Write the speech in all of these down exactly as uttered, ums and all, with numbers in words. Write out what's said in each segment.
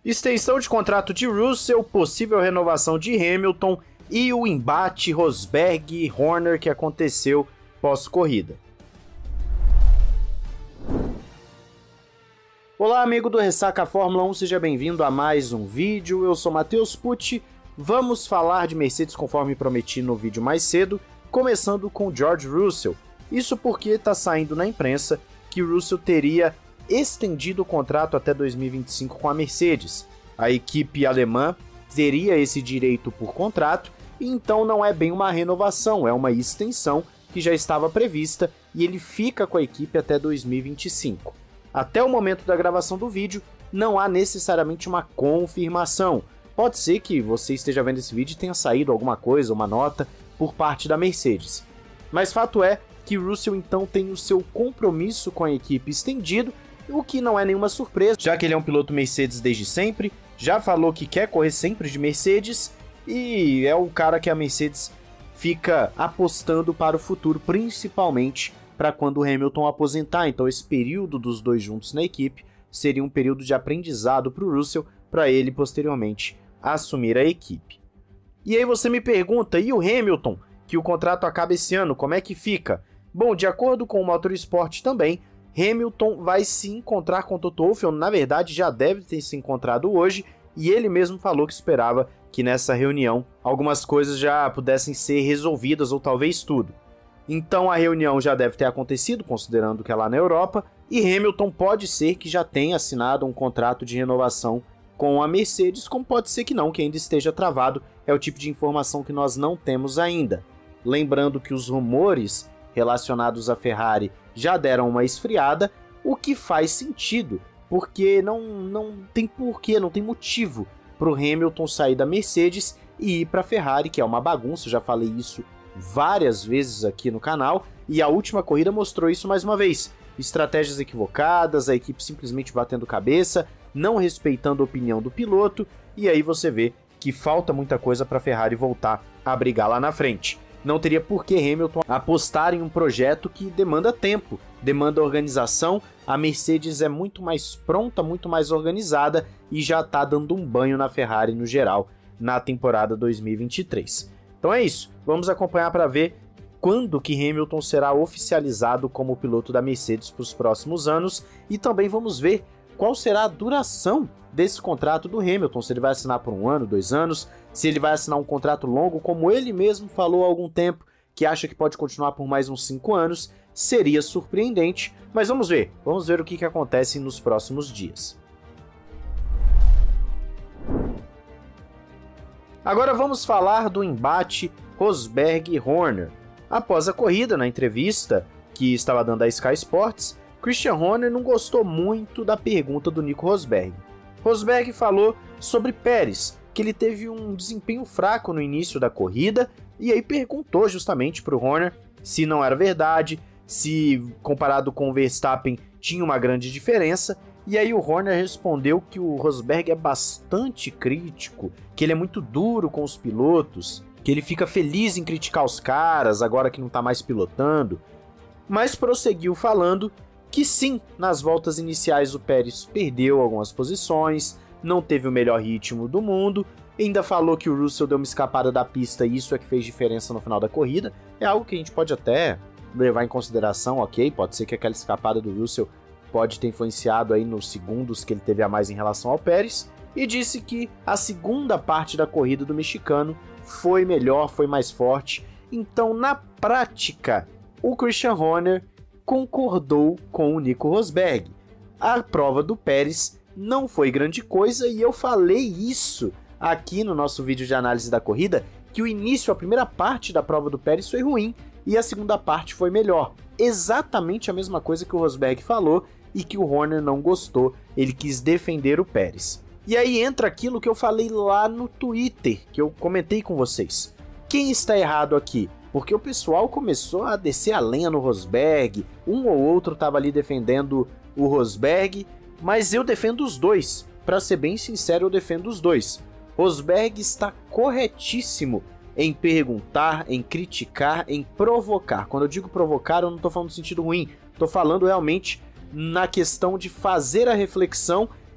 Extensão de contrato de Russell, possível renovação de Hamilton e o embate Rosberg e Horner que aconteceu pós-corrida. Olá, amigo do Ressaca Fórmula um, seja bem-vindo a mais um vídeo. Eu sou Matheus Pucci. Vamos falar de Mercedes conforme prometi no vídeo mais cedo, começando com George Russell. Isso porque está saindo na imprensa que Russell teria estendido o contrato até dois mil e vinte e cinco com a Mercedes. A equipe alemã teria esse direito por contrato, e então não é bem uma renovação, é uma extensão que já estava prevista e ele fica com a equipe até dois mil e vinte e cinco. Até o momento da gravação do vídeo, não há necessariamente uma confirmação. Pode ser que você esteja vendo esse vídeo e tenha saído alguma coisa, uma nota, por parte da Mercedes. Mas fato é que Russell então tem o seu compromisso com a equipe estendido, o que não é nenhuma surpresa, já que ele é um piloto Mercedes desde sempre, já falou que quer correr sempre de Mercedes, e é o cara que a Mercedes fica apostando para o futuro, principalmente para quando o Hamilton aposentar. Então esse período dos dois juntos na equipe seria um período de aprendizado para o Russell, para ele posteriormente assumir a equipe. E aí você me pergunta, e o Hamilton, que o contrato acaba esse ano, como é que fica? Bom, de acordo com o Motorsport também, Hamilton vai se encontrar com Toto Wolff, na verdade já deve ter se encontrado hoje, e ele mesmo falou que esperava que nessa reunião algumas coisas já pudessem ser resolvidas, ou talvez tudo. Então a reunião já deve ter acontecido, considerando que é lá na Europa, e Hamilton pode ser que já tenha assinado um contrato de renovação com a Mercedes, como pode ser que não, que ainda esteja travado, é o tipo de informação que nós não temos ainda. Lembrando que os rumores relacionados à Ferrari já deram uma esfriada, o que faz sentido, porque não, não tem porquê, não tem motivo para o Hamilton sair da Mercedes e ir para a Ferrari, que é uma bagunça, já falei isso várias vezes aqui no canal, e a última corrida mostrou isso mais uma vez. Estratégias equivocadas, a equipe simplesmente batendo cabeça, não respeitando a opinião do piloto, e aí você vê que falta muita coisa para a Ferrari voltar a brigar lá na frente. Não teria por que Hamilton apostar em um projeto que demanda tempo, demanda organização. A Mercedes é muito mais pronta, muito mais organizada e já está dando um banho na Ferrari no geral na temporada dois mil e vinte e três. Então é isso, vamos acompanhar para ver quando que Hamilton será oficializado como piloto da Mercedes para os próximos anos, e também vamos ver qual será a duração desse contrato do Hamilton, se ele vai assinar por um ano, dois anos, se ele vai assinar um contrato longo, como ele mesmo falou há algum tempo, que acha que pode continuar por mais uns cinco anos, seria surpreendente, mas vamos ver, vamos ver o que, que acontece nos próximos dias. Agora vamos falar do embate Rosberg e Horner. Após a corrida, na entrevista que estava dando à Sky Sports, Christian Horner não gostou muito da pergunta do Nico Rosberg. Rosberg falou sobre Pérez, que ele teve um desempenho fraco no início da corrida, e aí perguntou justamente para o Horner se não era verdade, se comparado com o Verstappen tinha uma grande diferença, e aí o Horner respondeu que o Rosberg é bastante crítico, que ele é muito duro com os pilotos, que ele fica feliz em criticar os caras agora que não está mais pilotando, mas prosseguiu falando que sim, nas voltas iniciais o Pérez perdeu algumas posições, não teve o melhor ritmo do mundo, ainda falou que o Russell deu uma escapada da pista e isso é que fez diferença no final da corrida. É algo que a gente pode até levar em consideração, ok? Pode ser que aquela escapada do Russell pode ter influenciado aí nos segundos que ele teve a mais em relação ao Pérez, e disse que a segunda parte da corrida do mexicano foi melhor, foi mais forte. Então, na prática, o Christian Horner concordou com o Nico Rosberg. A prova do Pérez não foi grande coisa, e eu falei isso aqui no nosso vídeo de análise da corrida, que o início, a primeira parte da prova do Pérez foi ruim e a segunda parte foi melhor. Exatamente a mesma coisa que o Rosberg falou e que o Horner não gostou, ele quis defender o Pérez. E aí entra aquilo que eu falei lá no Twitter, que eu comentei com vocês. Quem está errado aqui? Porque o pessoal começou a descer a lenha no Rosberg, um ou outro estava ali defendendo o Rosberg, mas eu defendo os dois. Para ser bem sincero, eu defendo os dois. Rosberg está corretíssimo em perguntar, em criticar, em provocar. Quando eu digo provocar, eu não estou falando no sentido ruim, estou falando realmente na questão de fazer a reflexão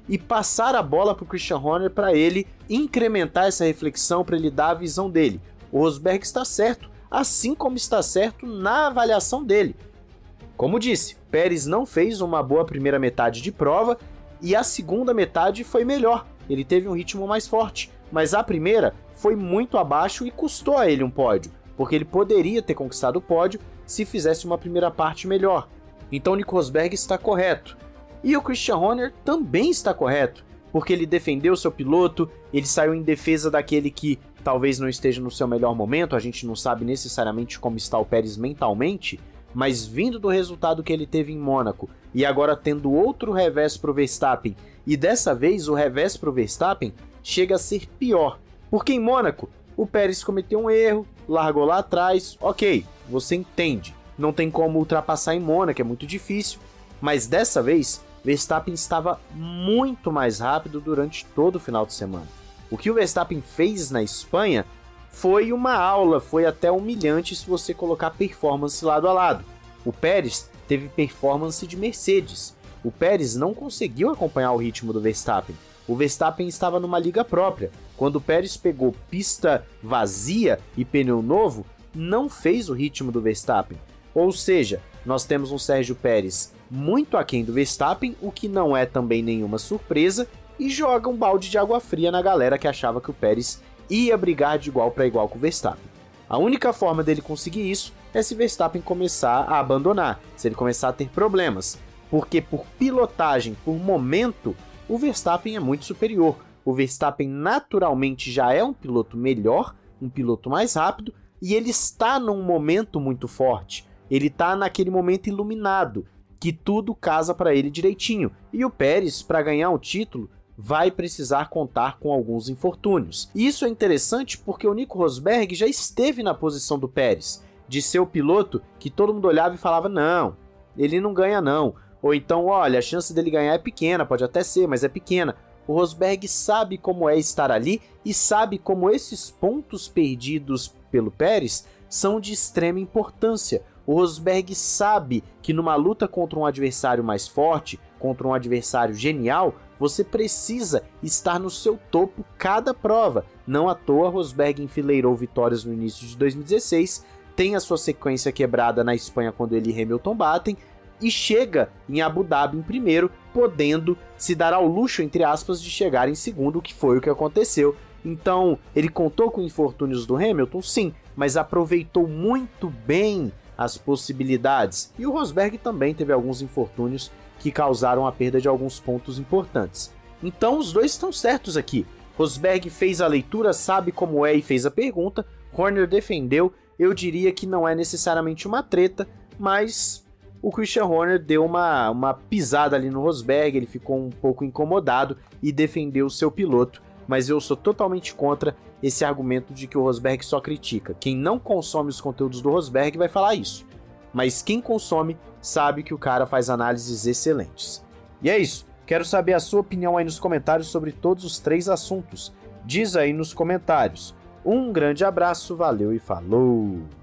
e passar a bola para o Christian Horner para ele incrementar essa reflexão, para ele dar a visão dele. O Rosberg está certo, assim como está certo na avaliação dele. Como disse, Pérez não fez uma boa primeira metade de prova e a segunda metade foi melhor, ele teve um ritmo mais forte, mas a primeira foi muito abaixo e custou a ele um pódio, porque ele poderia ter conquistado o pódio se fizesse uma primeira parte melhor. Então Nico Rosberg está correto. E o Christian Horner também está correto, porque ele defendeu seu piloto, ele saiu em defesa daquele que talvez não esteja no seu melhor momento, a gente não sabe necessariamente como está o Pérez mentalmente, mas vindo do resultado que ele teve em Mônaco, e agora tendo outro revés para o Verstappen, e dessa vez o revés para o Verstappen chega a ser pior, porque em Mônaco o Pérez cometeu um erro, largou lá atrás, ok, você entende, não tem como ultrapassar em Mônaco, é muito difícil, mas dessa vez Verstappen estava muito mais rápido durante todo o final de semana. O que o Verstappen fez na Espanha foi uma aula, foi até humilhante se você colocar performance lado a lado. O Pérez teve performance de Mercedes. O Pérez não conseguiu acompanhar o ritmo do Verstappen. O Verstappen estava numa liga própria. Quando o Pérez pegou pista vazia e pneu novo, não fez o ritmo do Verstappen. Ou seja, nós temos um Sérgio Pérez muito aquém do Verstappen, o que não é também nenhuma surpresa, e joga um balde de água fria na galera que achava que o Pérez ia brigar de igual para igual com o Verstappen. A única forma dele conseguir isso é se Verstappen começar a abandonar, se ele começar a ter problemas, porque por pilotagem, por momento, o Verstappen é muito superior. O Verstappen naturalmente já é um piloto melhor, um piloto mais rápido, e ele está num momento muito forte. Ele está naquele momento iluminado, que tudo casa para ele direitinho. E o Pérez, para ganhar o título, vai precisar contar com alguns infortúnios. E isso é interessante porque o Nico Rosberg já esteve na posição do Pérez, de ser o piloto que todo mundo olhava e falava, não, ele não ganha não. Ou então, olha, a chance dele ganhar é pequena, pode até ser, mas é pequena. O Rosberg sabe como é estar ali e sabe como esses pontos perdidos pelo Pérez são de extrema importância. O Rosberg sabe que numa luta contra um adversário mais forte, contra um adversário genial, você precisa estar no seu topo cada prova. Não à toa, Rosberg enfileirou vitórias no início de dois mil e dezesseis, tem a sua sequência quebrada na Espanha quando ele e Hamilton batem, e chega em Abu Dhabi em primeiro, podendo se dar ao luxo, entre aspas, de chegar em segundo, que foi o que aconteceu. Então, ele contou com infortúnios do Hamilton? Sim, mas aproveitou muito bem as possibilidades. E o Rosberg também teve alguns infortúnios que causaram a perda de alguns pontos importantes. Então os dois estão certos aqui. Rosberg fez a leitura, sabe como é e fez a pergunta. Horner defendeu. Eu diria que não é necessariamente uma treta, mas o Christian Horner deu uma, uma pisada ali no Rosberg, ele ficou um pouco incomodado e defendeu o seu piloto. Mas eu sou totalmente contra esse argumento de que o Rosberg só critica. Quem não consome os conteúdos do Rosberg vai falar isso. Mas quem consome sabe que o cara faz análises excelentes. E é isso. Quero saber a sua opinião aí nos comentários sobre todos os três assuntos. Diz aí nos comentários. Um grande abraço, valeu e falou!